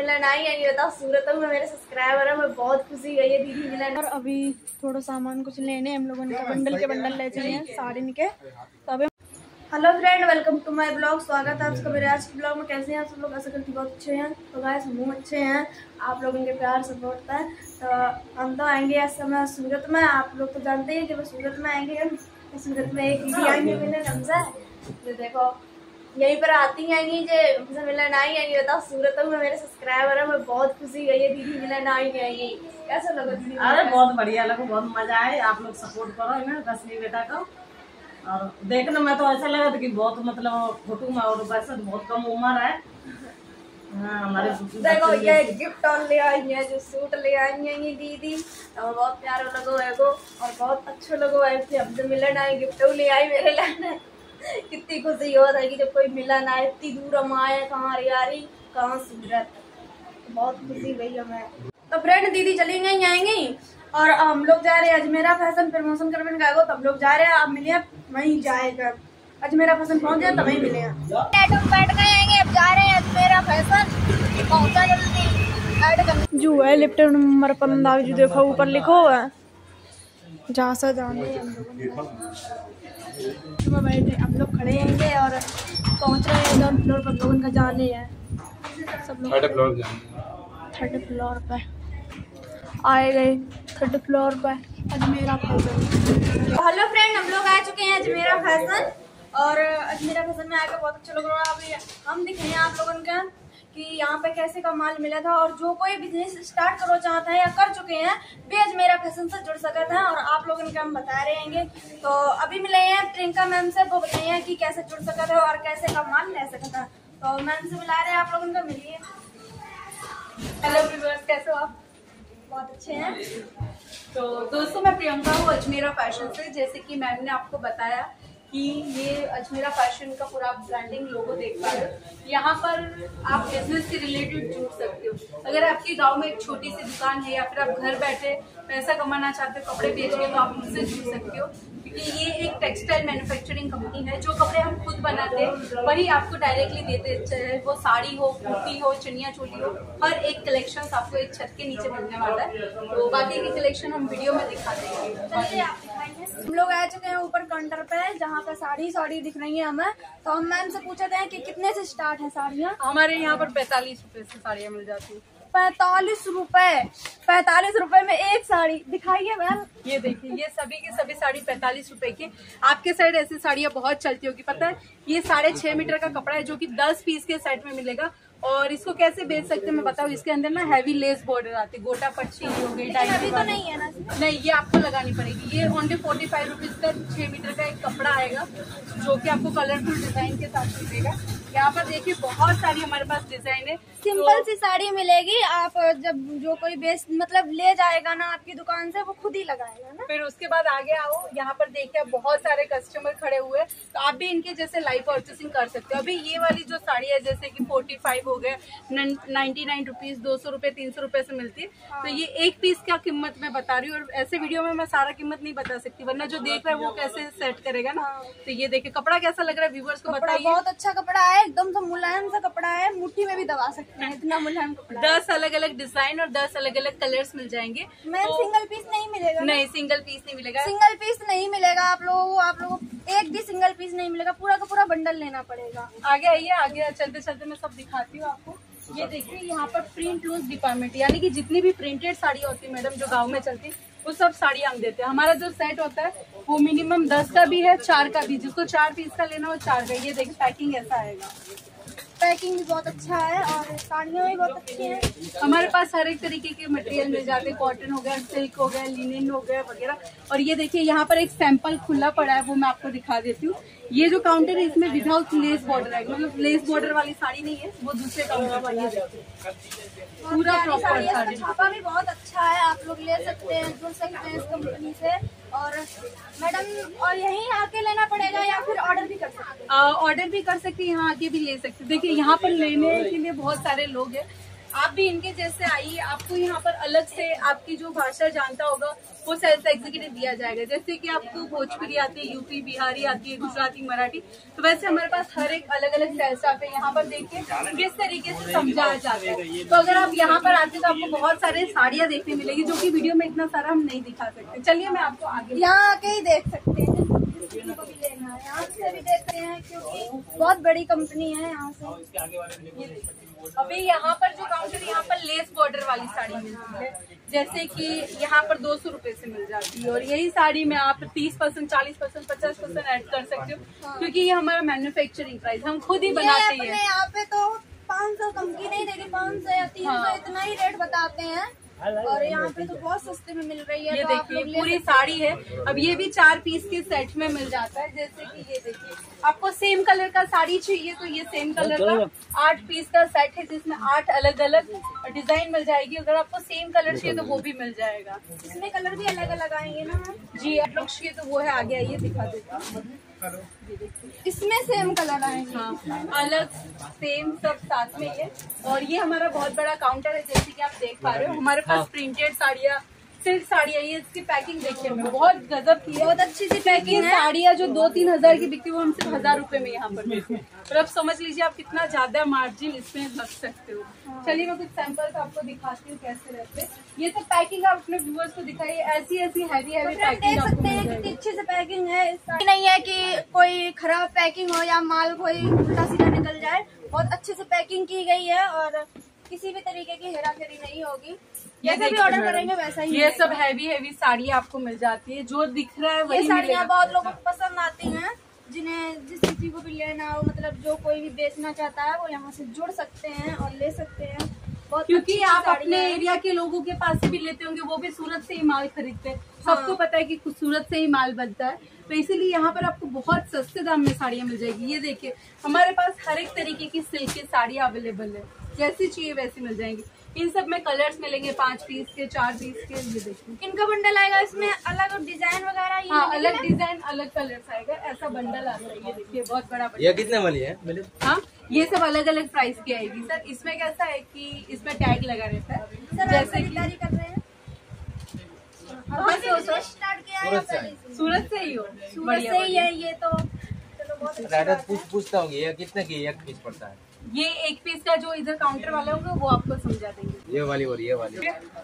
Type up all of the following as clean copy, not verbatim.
मिलन आई है। ये बताओ सूरत में मेरे सब्सक्राइबर है, मैं बहुत खुशी गई है दीदी मिलन। और अभी थोड़ा सामान कुछ लेने हम लोगों ने बंडल के बंडल ले चाहिए साड़ी के। तो अभी hello friend, welcome to my blog. स्वागत है आपका मेरे आज के ब्लॉग में। कैसे हैं आप सब लोग? ऐसा करके बहुत अच्छे हैं। तो गाइस हम अच्छे हैं, आप लोगों के प्यार सपोर्ट है। तो हम तो आएंगे इस समय सूरत में। आप लोग तो जानते हैं कि वो सूरत में आएंगे। हम सूरत में एक दीदी आएंगे मिलन हमसे। तो देखो यहीं पर आती आएंगी जे हमसे मिलन आई है। ये बताओ सूरत में मेरे सब्सक्राइबर है, मैं बहुत खुशी गई है दीदी मिलन आई आएंगी। कैसा लगा दीदी? अरे बहुत बढ़िया लगा, बहुत मजा आए। आप लोग सपोर्ट करो है रश्मि बेटा को। और देखने में तो ऐसा लगा था कि बहुत मतलब फोटो में, और वैसे तो बहुत कम उम्र है। हाँ, हमारे देखो ये गिफ्ट और ले आई है, जो सूट ले आई है ये दीदी। तो बहुत प्यारा लगो है वो, और बहुत अच्छा लगो है कि हमसे मिलन आए, गिफ्ट ले आई मेरे लिए। कितनी खुशी हो रही है कि जब कोई मिलन आए, इतनी दूर हम आए, कहाँ रियारी कहाँ सूरत। तो बहुत खुशी हुई हमें। तो फ्रेंड दीदी चली गई आएंगी और हम लोग जा रहे हैं अजमेरा फैशन प्रमोशन करने गए हो। तब लोग जा रहे हैं, आप मिले वहीं जाएगा। अजमेरा फैशन पहुंच जाए तभी मिले हैं। बैठ गए आएंगे, अब जा रहे हैं अजमेरा फैशन। पहुंचा जल्दी जो है लिफ्ट नंबर 15 जो देखो ऊपर लिखो हुआ है, जहाँ से जाने हम बैठे। हम लोग खड़े होंगे और पहुंच रहे हैं एकदम फ्लोर पर। लोगों का जाने हैं सब लोग थर्ड फ्लोर पे आए गए। थर्ड फ्लोर पर अजमेरा फैशन। हेलो फ्रेंड, हम लोग आ चुके हैं अजमेरा फैशन। और अजमेरा फैशन में आकर बहुत अच्छा लग रहा है। अभी हम दिखाएं आप लोगों का कि यहाँ पे कैसे का माल मिला था। और जो कोई बिजनेस स्टार्ट करो चाहता है या कर चुके हैं वे अजमेरा फैशन से जुड़ सकते हैं। और आप लोगों का हम बता रहे हैं। तो अभी मिले हैं प्रियंका मैम से, वो बताइए कि कैसे जुड़ सकते हैं और कैसे का माल ले सकते हैं। तो मैम से मिला रहे हैं आप लोगों का, मिलिए। हेलो व्यूअर्स, कैसे हो आप? बहुत अच्छे हैं। तो दोस्तों मैं प्रियंका हूँ अजमेरा फैशन से। जैसे कि मैम ने आपको बताया कि ये अजमेरा फैशन का पूरा ब्रांडिंग लोगो देख पा रहे हो। यहाँ पर आप बिजनेस से रिलेटेड जुड़ सकते हो। अगर आपके गांव में एक छोटी सी दुकान है या फिर आप घर बैठे पैसा कमाना चाहते हो कपड़े बेच के, तो आप मुझसे जुड़ सकते हो। क्योंकि ये एक टेक्सटाइल मैन्युफैक्चरिंग कंपनी है। जो कपड़े हम खुद बनाते हैं वही आपको डायरेक्टली देते, चाहे वो साड़ी हो, कुर्ती हो, चनिया चोली हो, हर एक कलेक्शन आपको एक छत के नीचे मिलने वाला है। तो बाकी की कलेक्शन हम वीडियो में दिखाते हैं। चलिए आप दिखाएंगे। हम लोग आ चुके हैं ऊपर काउंटर पे, जहाँ पे साड़ी दिख रही है हमें। तो हम मैम से पूछते हैं कि कितने से स्टार्ट है साड़ियाँ। हमारे यहाँ पर 45 रुपए से साड़ियाँ मिल जाती है। 45 रुपए में एक साड़ी दिखाइए मैम। ये देखिए, ये सभी की सभी साड़ी 45 रुपए की। आपके साइड ऐसी साड़ियाँ बहुत चलती होगी, पता है। ये 6.5 मीटर का कपड़ा है जो कि 10 पीस के सेट में मिलेगा। और इसको कैसे बेच सकते हैं मैं बताऊँ। इसके अंदर ना हैवी लेस बॉर्डर आती है, गोटा पट्टी हो गई, अभी तो नहीं है ना? नहीं, ये आपको लगानी पड़ेगी। ये ओनली 45 रुपीज का 6 मीटर का एक कपड़ा आएगा जो कि आपको कलरफुल डिजाइन के साथ मिलेगा। यहाँ पर देखिए बहुत सारी हमारे पास डिजाइन है। सिंपल सी साड़ी मिलेगी। आप जब जो कोई बेस मतलब ले जाएगा ना आपकी दुकान से, वो खुद ही लगाएगा ना। फिर उसके बाद आगे आओ, यहाँ पर देखिए बहुत सारे कस्टमर खड़े हुए, तो आप भी इनके जैसे लाइव परचेसिंग कर सकते हो। अभी ये वाली जो साड़ी है जैसे कि 45 हो गए, 99 रुपीज, 200 रुपए, 300 रुपए से मिलती है। तो ये एक पीस का कीमत मैं बता रही हूँ। और ऐसे वीडियो में मैं सारा कीमत नहीं बता सकती, वरना जो देख रहा है वो कैसे सेट करेगा ना। तो ये देखिए कपड़ा कैसा लग रहा है, व्यूअर्स को बताइए। बहुत अच्छा कपड़ा है, एकदम से मुलायम सा कपड़ा है, मुट्ठी में भी दबा सकते हैं, इतना मुलायम कपड़ा। 10 अलग अलग डिजाइन और 10 अलग अलग कलर्स मिल जाएंगे। मैम तो सिंगल पीस नहीं मिलेगा? नहीं, सिंगल पीस नहीं मिलेगा। सिंगल पीस नहीं मिलेगा आप लोगों को एक भी सिंगल पीस नहीं मिलेगा, पूरा का पूरा बंडल लेना पड़ेगा। आगे आइए, आगे चलते चलते मैं सब दिखाती हूँ आपको। ये देखिए यहाँ पर प्रिंट लूज डिपार्टमेंट, यानी कि जितनी भी प्रिंटेड साड़ी होती है मैडम जो गांव में चलती है, वो सब साड़ी हम देते हैं। हमारा जो सेट होता है वो मिनिमम 10 का भी है, 4 का भी। जिसको 4 पीस का लेना हो 4 का। ये देखिए पैकिंग ऐसा आएगा। पैकिंग भी बहुत अच्छा है और साड़ियाँ भी बहुत अच्छी हैं। हमारे पास हर एक तरीके के मटेरियल मिल जाते हैं। कॉटन हो गया, सिल्क हो गया, लिनन हो गया वगैरह। और ये देखिए यहाँ पर एक सैंपल खुला पड़ा है, वो मैं आपको दिखा देती हूँ। ये जो काउंटर है इसमें विदाउट लेस बॉर्डर है, मतलब लेस बॉर्डर वाली साड़ी नहीं है, वो दूसरे काउंटर वाली है। पूरा प्रॉपर साड़ी। छापा भी बहुत अच्छा है, आप लोग ले सकते हैं, जुड़ सकते हैं इस कंपनी से। और मैडम और यहीं आके लेना पड़ेगा या फिर ऑर्डर भी कर सकते हैं? ऑर्डर भी कर सकते हैं, यहाँ आके भी ले सकते हैं। देखिए यहाँ पर लेने के लिए बहुत सारे लोग हैं। आप भी इनके जैसे आइए, आपको यहाँ पर अलग से आपकी जो भाषा जानता होगा वो सेल्स एग्जीक्यूटिव दिया जाएगा। जैसे कि आपको भोजपुरी आती है, यूपी बिहारी आती है, गुजराती, मराठी, तो वैसे हमारे पास हर एक अलग अलग सेल्स स्टाफ है। यहाँ पर देखिए किस तरीके से समझाया जाता है। तो अगर आप यहाँ पर आते तो आपको बहुत सारे साड़ियाँ देखने मिलेगी, जो कि वीडियो में इतना सारा हम नहीं दिखा सकते। चलिए मैं आपको आगे यहाँ आके ही देख सकते हैं, को भी लेना है यहाँ से भी देख रहे हैं, क्योंकि बहुत बड़ी कंपनी है यहाँ से। अभी यहाँ पर जो काउंटर, यहाँ पर लेस बॉर्डर वाली साड़ी मिलती है, जैसे कि यहाँ पर 200 रुपए से मिल जाती है। और यही साड़ी में आप 30%, 40%, 50% ऐड कर सकते हो, क्योंकि ये हमारा मैन्युफैक्चरिंग प्राइस, हम खुद ही बनाते हैं। यहाँ पे तो 500 कम की नहीं देगी, 500 या 300 इतना ही रेट बताते हैं, और यहाँ पे तो बहुत सस्ते में मिल रही है। ये तो देखिए पूरी साड़ी है। अब ये भी 4 पीस के सेट में मिल जाता है। जैसे कि ये देखिए, आपको सेम कलर का साड़ी चाहिए तो ये सेम कलर का 8 पीस का सेट है, जिसमें 8 अलग अलग डिजाइन मिल जाएगी। अगर आपको सेम कलर चाहिए तो वो भी मिल जाएगा। इसमें कलर भी अलग अलग आएंगे ना जी, आप लोग चाहिए तो वो है, आगे आइए दिखा देता हूँ। इसमें सेम कलर आएंगे। हाँ, अलग सेम सब साथ में है। और ये हमारा बहुत बड़ा काउंटर है, जैसे कि आप देख पा रहे हो। हमारे पास प्रिंटेड साड़ियाँ, सिल्क साड़ियाँ, ये इसकी पैकिंग देखिए हमें बहुत गजब की है, बहुत अच्छी सी पैकिंग है। साड़ियाँ जो 2-3 हजार की बिकती है वो हम सिर्फ 1000 रुपए में यहाँ पर देते हैं। और अब समझ लीजिए आप कितना ज्यादा मार्जिन इसमें रख सकते हो। चलिए मैं कुछ सैंपल्स आपको दिखाती हूँ कैसे रहते हैं। ये सब पैकिंग आप अपने व्यूअर्स को दिखाइए, ऐसी ऐसी हैवी हैवी पैकिंग देख सकते हैं कितनी अच्छी से पैकिंग है। नहीं है कि कोई खराब पैकिंग हो या माल कोई उल्टा सीधा निकल जाए, बहुत अच्छे से पैकिंग की गई है और किसी भी तरीके की हेराफेरी नहीं होगी। जैसे भी ऑर्डर करेंगे वैसा ही। ये सब हैवी हैवी साड़ी आपको मिल जाती है, जो दिख रहा है वही साड़ियाँ बहुत लोगों को पसंद आती हैं, जिन्हें जिस किसी को भी लेना हो, मतलब जो कोई भी बेचना चाहता है वो यहाँ से जुड़ सकते हैं और ले सकते हैं। क्योंकि आप अपने एरिया के लोगों के पास से भी लेते होंगे, वो भी सूरत से ही माल खरीदते हैं। सबको पता है कि सूरत से ही माल बनता है, तो इसीलिए यहाँ पर आपको बहुत सस्ते दाम में साड़ियाँ मिल जाएगी। ये देखिए हमारे पास हर एक तरीके की सिल्क की साड़ियाँ अवेलेबल है, जैसी चाहिए वैसी मिल जाएंगी। इन सब में कलर्स मिलेंगे 5 पीस के, 4 पीस के। ये देखिए इनका बंडल आएगा, इसमें अलग डिजाइन वगैरह। हाँ, अलग डिजाइन अलग कलर्स आएगा, ऐसा बंडल आता है। ये देखिए बहुत बड़ा बंडल। ये कितने वाली है? हाँ, ये सब अलग अलग प्राइस की आएगी सर। इसमें कैसा है कि इसमें टैग लगा रहता है। सर जैसे खरीदारी कर रहे हैं स्टार्ट किया है, सूरत से ही हो? सूरत से ही है ये तो। चलो बहुत राइडर पूछता हूँ ये कितने की एक पीस पड़ता है? ये 1 पीस का जो इधर काउंटर वाले होंगे वो आपको समझा देंगे। ये वाली और ये वाली।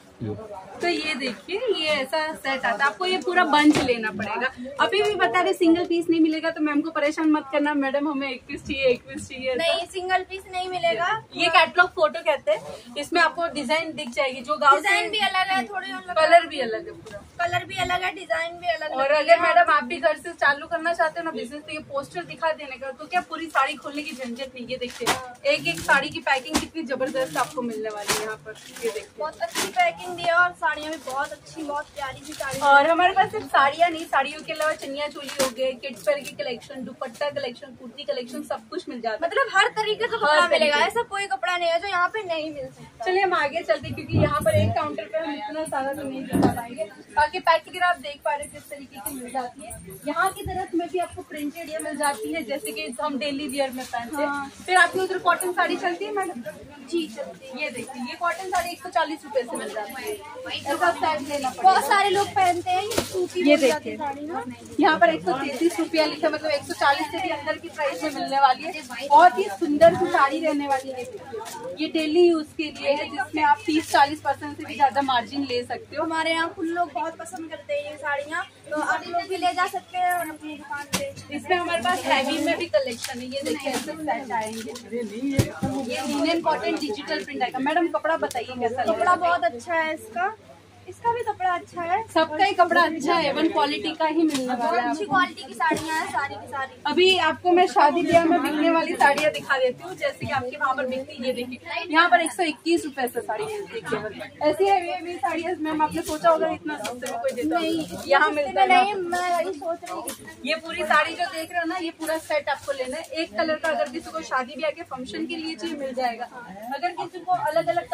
तो ये देखिए ये ऐसा सेट आता है, आपको ये पूरा बंच लेना पड़ेगा। अभी भी बता रहे सिंगल पीस नहीं मिलेगा, तो मैम को परेशान मत करना, मैडम हमें 1 पीस चाहिए, 1 पीस चाहिए। नहीं, सिंगल पीस नहीं मिलेगा। ये कैटलॉग फोटो कहते हैं, इसमें आपको डिजाइन दिख जाएगी। जो गाँव डिजाइन भी अलग है, थोड़ी कलर भी अलग है, पूरा कलर भी अलग है, डिजाइन भी अलग है। और अगर मैडम आप भी घर से चालू करना चाहते हो ना बिजनेस, तो ये पोस्टर दिखा देने का, तो क्या पूरी साड़ी खोलने की झंझट नहीं। ये देखिए एक एक साड़ी की पैकिंग कितनी जबरदस्त आपको मिलने वाली है यहाँ पर। ये देखिए बहुत अच्छी पैकिंग दी है और साड़ियाँ भी बहुत अच्छी, बहुत प्यारी सी साड़ी। और हमारे पास सिर्फ साड़ियाँ नहीं, साड़ियों के अलावा चनिया चोली हो गए, किड्स वेयर की collection, dupatta collection, kurti collection, सब कुछ मिल जाता है। मतलब हर तरीके का कपड़ा मिलेगा, ऐसा कोई कपड़ा नहीं है जो यहाँ पे नहीं मिल सकता। चलिए हम आगे चलते, क्योंकि यहाँ पर एक काउंटर पे हम इतना सारा तो नहीं दिखा पाएंगे। बाकी पैकिंग आप देख पा रहे किस तरीके की मिल जाती है। यहाँ की तरफ में भी आपको प्रिंटेड ये मिल जाती है, जैसे कि हम डेली वियर में पहनते हैं। फिर आपकी उधर कॉटन साड़ी चलती है मैडम? जी चलती है। ये देखिए ये कॉटन साड़ी 140 रुपए से मिल जाती है। ऐसा सेट लेना पड़ेगा। बहुत सारे लोग पहनते हैं ये सूती। ये देखिए यहाँ पर 133 रुपया लिखा, मतलब 140 से भी अंदर की प्राइस में मिलने वाली है। बहुत ही सुंदर सी साड़ी रहने वाली है। ये डेली यूज के लिए है, जिसमें आप 30-40% से भी ज्यादा मार्जिन ले सकते हो। हमारे यहाँ कुछ लोग बहुत पसंद करते हैं ये साड़ियाँ, तो आप लोग भी ले जा सकते हैं और अपनी दुकान पे। इसमें हमारे पास हैवी में भी कलेक्शन है। ये देखिए ऐसे सेट आएंगे। ये लिनन कॉटन डिजिटल प्रिंट आएगा। मैडम कपड़ा बताइए कैसा लगा? कपड़ा बहुत अच्छा है इसका भी कपड़ा अच्छा है। सबका ही कपड़ा अच्छा है, वन क्वालिटी का ही मिलने वाला है। अच्छी क्वालिटी की साड़ियाँ हैं सारी की सारी। अभी आपको मैं शादी ब्याह में बिकने वाली साड़ियाँ दिखा देती हूँ, जैसे कि आपके वहाँ पर बिकती है। ये देखिए यहाँ पर 121 रुपए से साड़ी मिलती है। ऐसी हैवी साड़ियाँ मैम आपने सोचा होगा इतना सस्ते में कोई देता नहीं, यहाँ मिलता है। नहीं, मैं वही सोच रही हूँ। ये पूरी साड़ी जो देख रहे हो ना, ये पूरा सेट आपको लेना है। एक कलर का अगर किसी को शादी ब्याह के फंक्शन के लिए चाहिए मिल जाएगा। अगर किसी को अलग अलग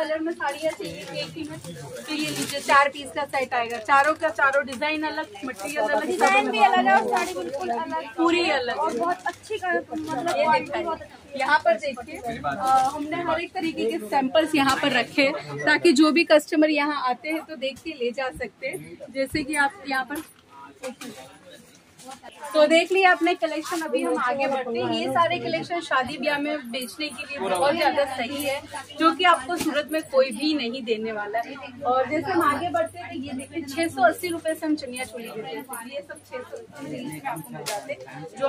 कलर में साड़ियाँ चाहिए एक ही में, तो ये लीजिए 4 पीस का सेट आएगा। चारों का चारों डिजाइन अलग, मटेरियल अलग, डिजाइन भी अलग है और साड़ी बिल्कुल अलग, पूरी अलग और बहुत अच्छी मतलब ये देखिए यहाँ पर देखिए हमने हर एक तरीके के सैंपल्स यहाँ पर रखे ताकि जो भी कस्टमर यहाँ आते हैं तो देख के ले जा सकते हैं। जैसे कि आप यहाँ पर तो देख लिया अपने कलेक्शन। अभी हम आगे बढ़ते हैं। ये सारे कलेक्शन शादी ब्याह में बेचने के लिए बहुत ज्यादा सही है, जो कि आपको सूरत में कोई भी नहीं देने वाला है। और जैसे हम आगे बढ़ते हैं तो ये देखिए 680 रुपए से हम चनिया चोली देते हैं। ये सब 680 में आपको मिल जाते हैं, जो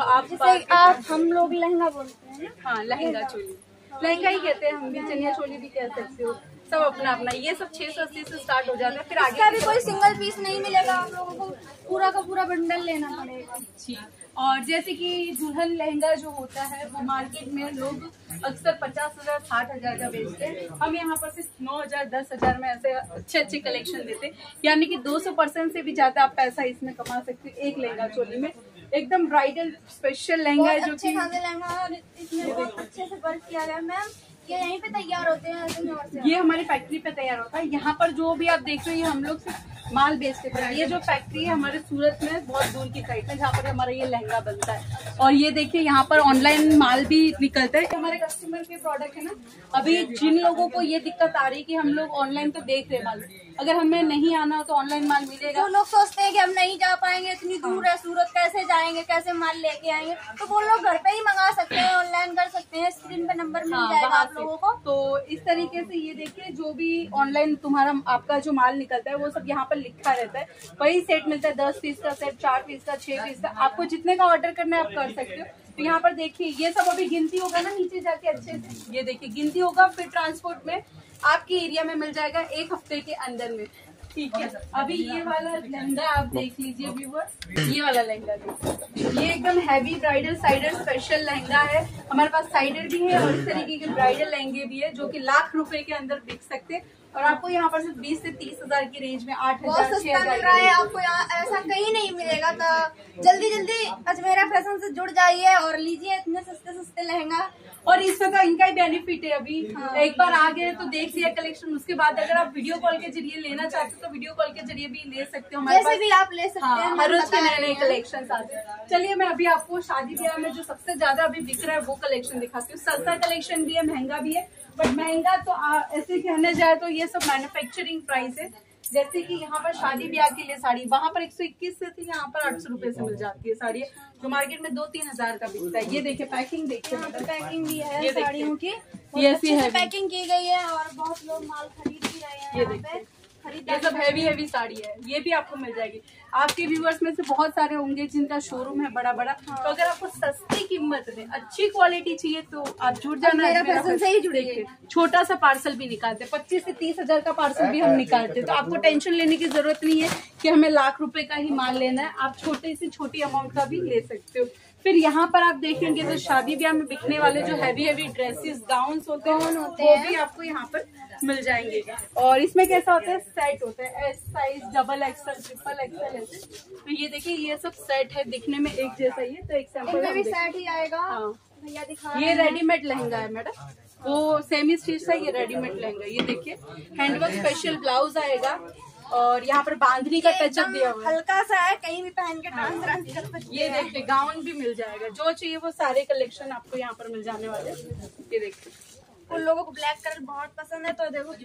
आप हम लोग लहंगा बोलते हैं। हाँ, लहंगा चोली, लहंगा ही कहते हैं हम भी, चनिया चोली भी कह सकते हो, सब अपना अपना। ये सब 680 से स्टार्ट हो जाता है। फिर आगे भी कोई सिंगल पीस नहीं मिलेगा, आप लोगों को पूरा का पूरा बंडल लेना पड़ेगा। जी, और जैसे कि दुल्हन लहंगा जो होता है वो मार्केट में लोग अक्सर 50,000 60,000 का बेचते हैं। हम यहाँ पर सिर्फ 9,000 10,000 में ऐसे अच्छे अच्छे कलेक्शन देते हैं, यानी कि 200% से भी ज्यादा आप पैसा इसमें कमा सकते हो एक लहंगा चोली में। एकदम ब्राइडल स्पेशल लहंगा है, जो कि लहंगा इसमें बहुत अच्छे से वर्क किया गया। मैम ये यहीं पे तैयार होते हैं? ये हमारी फैक्ट्री पे तैयार होता है। यहाँ पर जो भी आप देख रहे हो ये हम लोग सिर्फ माल बेचते हैं। ये जो फैक्ट्री है हमारे सूरत में बहुत दूर की साइड में, जहाँ पर हमारा ये लहंगा बनता है। और ये देखिए यहाँ पर ऑनलाइन माल भी निकलता है। हमारे कस्टमर के प्रोडक्ट है ना। अभी जिन लोगों को ये दिक्कत आ रही है कि हम लोग ऑनलाइन तो देख रहे माल, अगर हमें नहीं आना तो ऑनलाइन माल मिलेगा। तो लोग सोचते हैं कि हम नहीं जा पाएंगे, इतनी दूर है सूरत, कैसे जाएंगे, कैसे माल लेके आएंगे, तो वो लोग घर पे ही मंगा सकते हैं, ऑनलाइन कर सकते हैं। स्क्रीन पे नंबर मिल जाएगा आप लोगों को। तो इस तरीके से ये देखिए जो भी ऑनलाइन तुम्हारा आपका जो माल निकलता है वो सब यहाँ पर लिखा रहता है। वही सेट मिलता है, 10 पीस का सेट, 4 पीस का, 6 पीस का। आपको जितने का ऑर्डर करना है आप कर सकते हो। तो यहाँ पर देखिए ये सब अभी गिनती होगा ना नीचे जाके अच्छे से, ये देखिए गिनती होगा, फिर ट्रांसपोर्ट में आपके एरिया में मिल जाएगा 1 हफ्ते के अंदर में। ठीक है, अभी ये वाला लहंगा आप देख लीजिए व्यूअर्स, ये वाला लहंगा देखिए, ये एकदम हैवी ब्राइडल साइडर स्पेशल लहंगा है। हमारे पास साइडर भी है और इस तरीके के ब्राइडल लहंगे भी है, जो कि लाख रुपए के अंदर बिक सकते हैं। और आपको यहाँ पर सिर्फ 20 से 30,000 की रेंज में 8,000 6,000 मिल रहा है आपको। यहाँ ऐसा कहीं नहीं मिलेगा। तो जल्दी जल्दी अजमेरा फैशन से जुड़ जाइए और लीजिए इतने सस्ते सस्ते लहंगा। और इसमें तो इनका ही बेनिफिट है। अभी एक बार आ गए तो देख लिया कलेक्शन, उसके बाद अगर आप वीडियो कॉल के जरिए लेना चाहते हो तो वीडियो कॉल के जरिए भी ले सकते हो। हमारे जैसे भी आप ले सकते हैं, हर रोज के नए नए कलेक्शन आते हैं। चलिए मैं अभी आपको शादी ब्याह में जो सबसे ज्यादा अभी बिक रहा है वो कलेक्शन दिखाती हूँ। सस्ता कलेक्शन भी है, महंगा भी है, बट महंगा तो ऐसे कहने जाए तो ये सब मैन्युफैक्चरिंग प्राइस है। जैसे कि यहाँ पर शादी ब्याह के लिए साड़ी वहाँ पर 121 से थी, यहाँ पर 800 रुपए से मिल जाती है साड़ी, जो मार्केट में 2-3 हजार का बिकता है। ये देखिए पैकिंग देखिए, पैकिंग भी है साड़ियों की, ये ऐसी है पैकिंग की गई है और बहुत लोग माल खरीद भी रहे हैं। ये देखिए ये सब हैवी साड़ी है, ये भी आपको मिल जाएगी। आपके व्यूअर्स में से बहुत सारे होंगे जिनका शोरूम है बड़ा बड़ा। तो अगर आपको सस्ती कीमत में अच्छी क्वालिटी चाहिए तो आप जुड़ जाना, मेरा फैशन से ही जुड़िए। छोटा सा पार्सल भी निकालते, 25 से 30 हजार का पार्सल भी हम निकालते। तो आपको टेंशन लेने की जरूरत नहीं है कि हमें लाख रुपए का ही माल लेना है, आप छोटे से छोटी अमाउंट का भी ले सकते हो। फिर यहाँ पर आप देखेंगे तो शादी ब्याह में बिकने वाले जो हैवी ड्रेसेस, गाउन्स होते हैं वो भी आपको यहाँ पर मिल जाएंगे। और इसमें कैसा होता है, सेट होता है, S size, double XL, triple XL ऐसे। तो ये देखिए ये सब सेट है, दिखने में एक जैसा ही है। तो एक सैंपल भी सेट ही आएगा। हाँ, भैया दिखा ये रेडीमेड लहंगा है मैडम, वो सेमी स्टिच है, ये रेडीमेड लहंगा। ये देखिए हैंडवर्क स्पेशल ब्लाउज आएगा और यहाँ पर बांधनी का टचअप दिया हुआ है, हल्का सा है, कहीं भी पहन के डांस कर सकते। ये देखिए गाउन भी मिल जाएगा, जो चाहिए वो सारे कलेक्शन आपको यहाँ पर मिल जाने वाले। ये देखिए उन लोगों को ब्लैक कलर बहुत पसंद है, तो देखो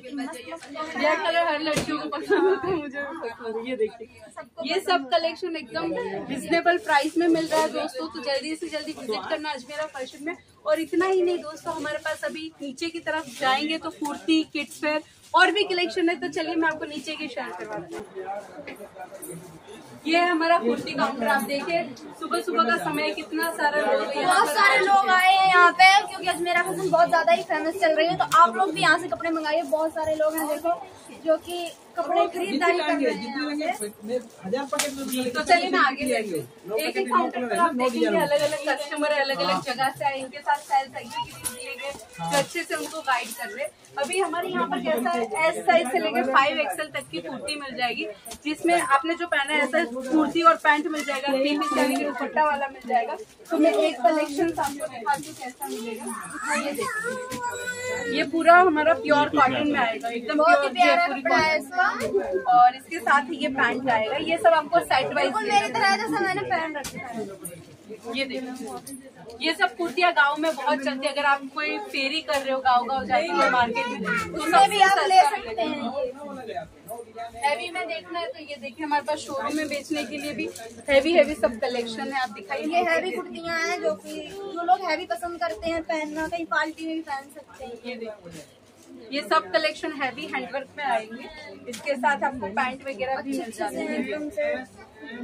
ब्लैक कलर हर लड़कियों को पसंद होता है, मुझे भी पसंद है। ये देखिए ये सब कलेक्शन एकदम रिजनेबल प्राइस में मिल रहा है दोस्तों। तो जल्दी से जल्दी विजिट करना अजमेरा फैशन में। और इतना ही नहीं दोस्तों, हमारे पास अभी नीचे की तरफ जाएंगे तो कुर्ती, किड्स वेयर और भी कलेक्शन है। तो चलिए मैं आपको नीचे की शेयर करवाती हूँ। ये है हमारा कुर्ती काउंटर। आप देखिए सुबह सुबह का समय कितना सारा लोग, बहुत सारे लोग आए हैं यहाँ पे, क्योंकि अजमेरा फैशन बहुत ज्यादा ही फेमस चल रही है। तो आप लोग भी यहाँ से कपड़े मंगाइए। बहुत सारे लोग हैं देखो जो कि कपड़े खरीदारी कर रहे हैं। तो चलिए मैं आगे एक एक काउंटर पर आप देखेंगे अलग अलग कस्टमर है, अलग अलग जगह से आए, इनके साथ सेल्स दिए गए जो अच्छे से उनको गाइड कर रहे हैं। अभी हमारे यहाँ पर कैसा है, एस साइज से लेकर 5 एक्सएल तक की कुर्ती मिल जाएगी, जिसमें आपने जो पहना है ऐसा कुर्ती और पैंट मिल जाएगा, 3 पीस यानी कि दुपट्टा वाला मिल जाएगा। तो मैं एक कलेक्शन आपको दिखाती हूँ कैसा मिलेगा। ये देखिए ये पूरा हमारा प्योर कॉटन में आएगा, एकदम प्योर जयपुरी कॉटन। और इसके साथ ही ये पैंट आएगा। ये सब आपको सेट वाइज मेरी तरह जैसा मैंने पहन रखा है। ये देखो, ये सब कुर्तियाँ गांव में बहुत चलती है। अगर आप कोई फेरी कर रहे हो, गाँव जाते हो मार्केट में, तो उसमें भी आप ले सकते हैं। हैवी में देखना है तो ये देखिए, हमारे पास शोरूम में बेचने के लिए भी हैवी सब कलेक्शन है। आप दिखाइए, ये हैवी कुर्तियाँ हैं जो कि जो लोग हैवी पसंद करते हैं पहनना, कहीं पार्टी में भी पहन सकते हैं। ये देखो, ये सब कलेक्शन हैवी हैंडवर्क में आएंगे। इसके साथ आपको पैंट वगैरह भी मिल जाते हैं एकदम से।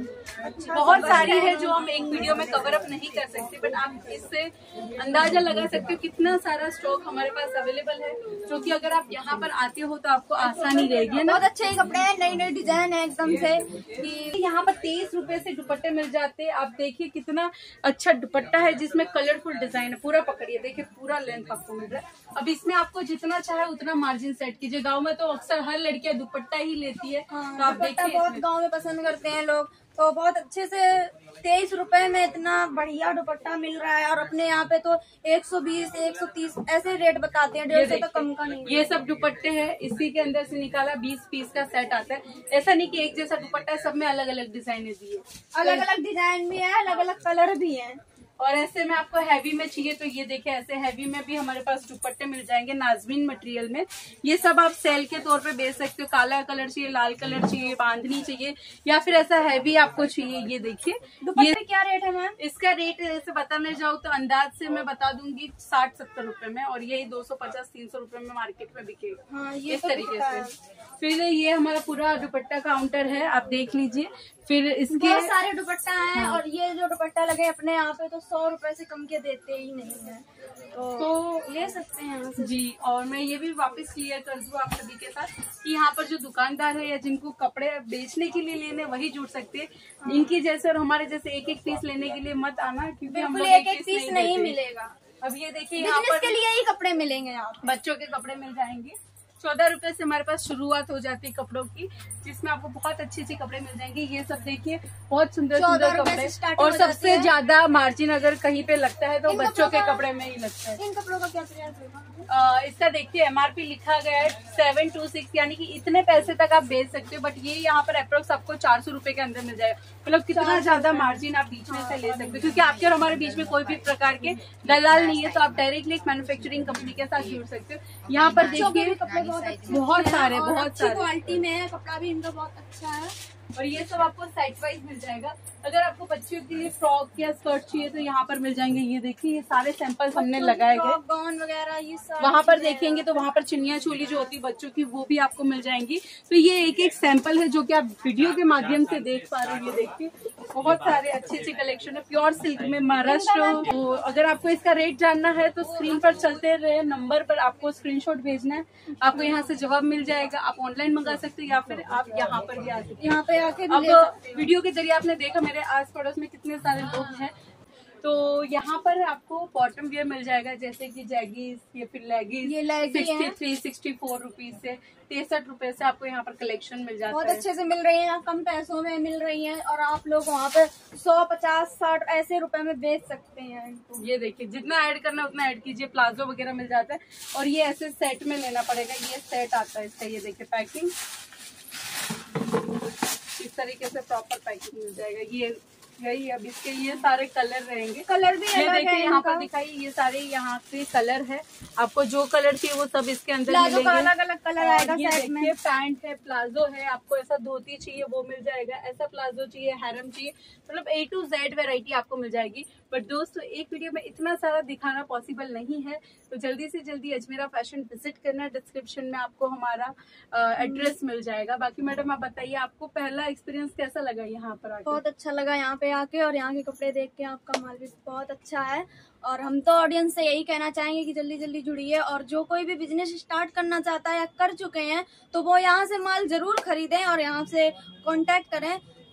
बहुत सारी है जो हम एक वीडियो में कवर अप नहीं कर सकते, बट आप इससे अंदाजा लगा सकते हो कितना सारा स्टॉक हमारे पास अवेलेबल है, जो कि अगर आप यहाँ पर आते हो तो आपको आसानी रहेगी। बहुत अच्छे कपड़े हैं, नई नई डिजाइन है एकदम से। कि यहाँ पर 23 रुपए से दुपट्टे मिल जाते हैं। आप देखिए कितना अच्छा दुपट्टा है जिसमें कलरफुल डिजाइन है। पूरा पकड़िए, देखिए पूरा लेंथ आपको मिल रहा है। अब इसमें आपको जितना चाहे उतना मार्जिन सेट कीजिए। गाँव में तो अक्सर हर लड़कियां दुपट्टा ही लेती है, तो आप देखिए बहुत गाँव में पसंद करते हैं लोग, तो बहुत अच्छे से 23 रुपए में इतना बढ़िया दुपट्टा मिल रहा है। और अपने यहाँ पे तो 120, 130 ऐसे रेट बताते हैं, 150 तो कम का नहीं। ये सब दुपट्टे हैं, इसी के अंदर से निकाला 20 पीस का सेट आता है। ऐसा नहीं कि एक जैसा दुपट्टा है, सब में अलग अलग डिजाइने दी है, अलग अलग डिजाइन भी है, अलग अलग कलर भी है। और ऐसे में आपको हैवी में चाहिए तो ये देखिए, ऐसे हैवी में भी हमारे पास दुपट्टे मिल जाएंगे नाजमीन मटेरियल में। ये सब आप सेल के तौर पे बेच सकते हो। काला कलर चाहिए, लाल कलर चाहिए, बांधनी चाहिए, या फिर ऐसा हैवी आपको चाहिए। ये देखिए दुपट्टे क्या रेट है मैम? इसका रेट ऐसे बताने जाऊँ तो अंदाज से मैं बता दूंगी 60-70 रुपए में, और यही 250-300 रुपए में मार्केट में बिकेगा। हाँ, ये इस तो तरीके से। फिर ये हमारा पूरा दुपट्टा काउंटर है, आप देख लीजिए। फिर इसके बहुत सारे दुपट्टा हैं। और ये जो दुपट्टा लगे अपने यहाँ पे तो 100 रुपए से कम के देते ही नहीं है, तो ले सकते हैं यहाँ से। जी, और मैं ये भी वापस क्लियर कर दूँ आप सभी के साथ कि यहाँ पर जो दुकानदार है या जिनको कपड़े बेचने के लिए लेने, वही जुड़ सकते हैं। इनकी जैसे और हमारे जैसे एक पीस लेने के लिए मत आना, क्योंकि हम लोग एक पीस नहीं मिलेगा। अब ये देखिए, यहाँ पर के लिए ही कपड़े मिलेंगे, यहाँ बच्चों के कपड़े मिल जाएंगे। 14 रुपए से हमारे पास शुरुआत हो जाती है कपड़ों की, जिसमें आपको बहुत अच्छे कपड़े मिल जाएंगे। ये सब देखिए, बहुत सुंदर सुंदर कपड़े। और सबसे ज्यादा मार्जिन अगर कहीं पे लगता है तो बच्चों के कपड़े में ही लगता है। इन कपड़ों का क्या प्राइस है? इसका देखिए MRP लिखा गया है 726, यानी कि इतने पैसे तक आप बेच सकते हो, बट ये यहाँ पर अप्रोक्स आपको 400 रुपए के अंदर मिल जाएगा। मतलब कितना ज्यादा मार्जिन आप बीच में से ले सकते हो, क्योंकि आपके और हमारे बीच में कोई भी प्रकार के दलाल नहीं है, तो आप डायरेक्टली एक मैन्युफैक्चरिंग कंपनी के साथ जुड़ सकते हो। यहाँ पर देखिए बहुत सारे क्वालिटी में है, कपड़ा भी इनका बहुत अच्छा है। और ये सब आपको साइड वाइज मिल जाएगा। अगर आपको बच्चियों के लिए फ्रॉक या स्कर्ट चाहिए तो यहाँ पर मिल जाएंगे। ये देखिए, ये सारे सैंपल्स हमने लगाए गए। गाउन वगैरह ये सब वहाँ पर देखेंगे तो वहाँ पर चुनिया चोली जो होती है बच्चों की, वो भी आपको मिल जाएंगी। तो ये एक सैंपल है जो कि आप वीडियो के माध्यम से देख पा रहे हो। ये देखिए, बहुत सारे अच्छे कलेक्शन है प्योर सिल्क में, महाराष्ट्र। तो अगर आपको इसका रेट जानना है तो स्क्रीन पर चलते रहे नंबर पर आपको स्क्रीनशॉट भेजना है, आपको यहाँ से जवाब मिल जाएगा। आप ऑनलाइन मंगा सकते हो या फिर आप यहाँ पर भी आ सकते हैं। यहाँ पे आके अब वीडियो के जरिए आपने देखा मेरे आस पड़ोस में कितने सारे लोग हैं, तो यहाँ पर आपको बॉटम वियर मिल जाएगा, जैसे कि जैगीज या फिर लेगीज। ये लेगीज 63-64 रुपीज से 63 रुपए से आपको यहाँ पर कलेक्शन मिल जाता है। बहुत अच्छे से मिल रही है, कम पैसों में मिल रही है, और आप लोग वहाँ पे 100, 50, 60 ऐसे रुपए में बेच सकते हैं इनको। ये देखिए, जितना ऐड करना है उतना ऐड कीजिए। प्लाजो वगैरह मिल जाता है, और ये ऐसे सेट में लेना पड़ेगा। ये सेट आता है इसका, ये देखिए पैकिंग इस तरीके से प्रॉपर पैकिंग मिल जाएगा। ये यही, अब इसके ये सारे कलर रहेंगे। कलर भी ये देखिए यहाँ पर दिखाई, ये सारे यहाँ पे कलर है। आपको जो कलर चाहिए वो सब इसके अंदर मिलेंगे। अलग अलग कलर आएगा। ये देखिए, पैंट है, प्लाजो है, आपको ऐसा धोती चाहिए वो मिल जाएगा, ऐसा प्लाजो चाहिए, हैरम चाहिए, मतलब A to Z वैरायटी आपको मिल जाएगी। बट दोस्तों, एक वीडियो में इतना सारा दिखाना पॉसिबल नहीं है, तो जल्दी से जल्दी अजमेरा फैशन विजिट करना। डिस्क्रिप्शन में आपको हमारा एड्रेस मिल जाएगा। बाकी मैडम आप बताइए, आपको पहला एक्सपीरियंस कैसा लगा यहाँ पर आके? बहुत अच्छा लगा यहाँ पे आके, और यहाँ के कपड़े देख के आपका माल भी बहुत अच्छा है। और हम तो ऑडियंस से यही कहना चाहेंगे कि जल्दी जल्दी जुड़िए, और जो कोई भी बिजनेस स्टार्ट करना चाहता है या कर चुके हैं तो वो यहाँ से माल जरूर खरीदें और यहाँ से कांटेक्ट करें।